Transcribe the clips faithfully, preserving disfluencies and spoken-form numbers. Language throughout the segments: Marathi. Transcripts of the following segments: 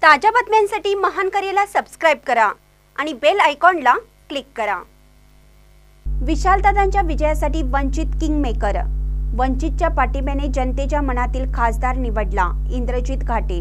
ताज्या बातम्यांसाठी महान करेला सबस्क्राइब करा आणि बेल आयकॉनला क्लिक करा। विशालदादांच्या विजयासाठी वंचित किंगमेकर। वंचितच्या पाठिंब्याने जनतेच्या मनातील खासदार निवडला इंद्रजित घाटे।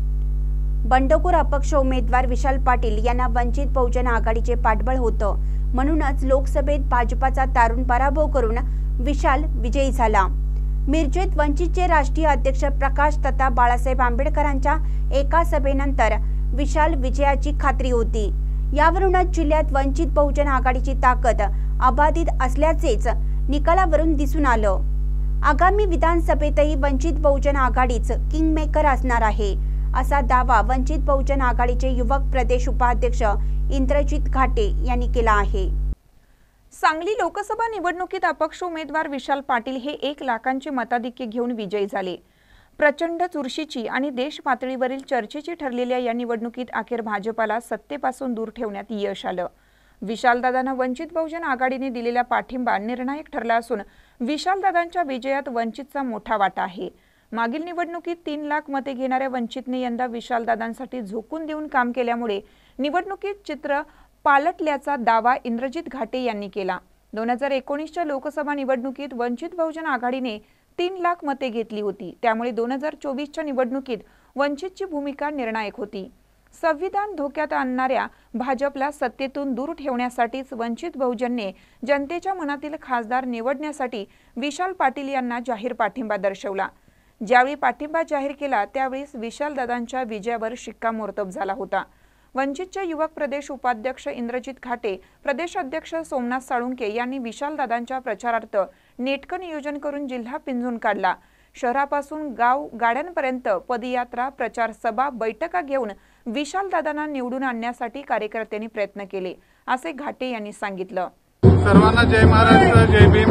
बंडखोर अपक्ष उमेदवार विशाल पाटील यांना वंचित बहुजन आघाडीचे पाठबळ होतं, म्हणूनच लोकसभेत भाजपाचा तारुण पराभव करून विशाल विजयी झाला। मिरजेत वंचितचे राष्ट्रीय अध्यक्ष प्रकाश तथा बाळासाहेब आंबेडकरांच्या एका सभेनंतर विशाल विजयाची खात्री होती। यावरूनच जिल्ह्यात वंचित बहुजन आघाडीची ताकद अबाधित असल्याचेच निकालावरून दिसून आलं। आगामी विधानसभेतही वंचित बहुजन आघाडीच किंगमेकर असणार आहे, असा दावा वंचित बहुजन आघाडीचे युवक प्रदेश उपाध्यक्ष इंद्रजित घाटे यांनी केला आहे। सांगली लोकसभा निवडणुकीत अपक्ष उमेदवार विशाल पाटील हे एक लाखांचे मताधिक्य घेऊन विजयी झाले। प्रचंड चुरशीची आणि देश पातळीवरील चर्चेची ठरलेल्या या निवडणुकीत अखेर भाजपाला सत्तेपासून दूर ठेवण्यात यश आलं। विशालदादांना वंचित बहुजन आघाडीने दिलेला पाठिंबा निर्णायक ठरला असून विशालदादांच्या विजयात वंचितचा मोठा वाटा आहे। मागील निवडणुकीत तीन लाख मते घेणाऱ्या वंचितने यंदा विशालदादांसाठी झोकून देऊन काम केल्यामुळे निवडणुकीत चित्र पालटल्याचा दावा इंद्रजित घाटे यांनी केला। दोन हजार एकोणीसच्या लोकसभा निवडणुकीत वंचित बहुजन आघाडीने तीन लाख मते घेतली होती, त्यामुळे दोन हजार चोवीसच्या निवडणुकीत वंचितची भूमिका निर्णायक होती। संविधान धोक्यात आणणाऱ्या भाजपला सत्तेतून दूर ठेवण्यासाठीच वंचित बहुजनने जनतेच्या मनातील खासदार निवडण्यासाठी विशाल पाटील यांना जाहीर पाठिंबा दर्शवला। ज्यावेळी पाठिंबा जाहीर केला त्यावेळी विशालदादांच्या विजयावर शिक्कामोर्तब झाला होता। वंचितचे युवक प्रदेश उपाध्यक्ष इंद्रजित घाटे, प्रदेश अध्यक्ष सोमनाथ साळुंके यांनी विशालदादांच्या प्रचारार्थ नेटकं नियोजन करून जिल्हा पिंजून काढला। शहरापासून गाव गाड्यांपर्यंत पदयात्रा, प्रचार सभा, बैठका घेऊन विशालदादांना निवडून आणण्यासाठी कार्यकर्त्यांनी प्रयत्न केले, असे घाटे यांनी सांगितलं। सर्वांना जय महाराष्ट्र, जय भीम।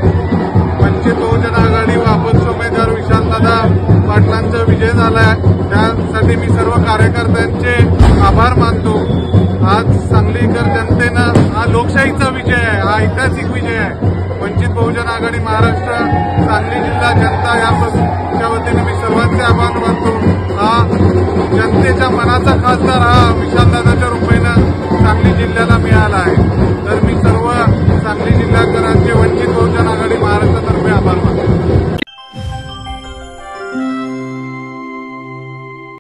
वंचित बहुजन आघाडी व अपक्ष उमेदवार विशालदादा पाटलांचा विजय झालाय, त्यासाठी मी सर्व कार्यकर्त्यांचे आभार मानतो। आज सांगलीकर जनतेनं हा लोकशाहीचा विजय आहे, हा ऐतिहासिक विजय आहे। वंचित बहुजन आघाडी महाराष्ट्र, सांगली जिल्हा जनता याच्या वतीने मी सर्वांचे आभार मानतो। हा जनतेच्या मनाचा खासदार हा विशालदादाच्या रूपेनं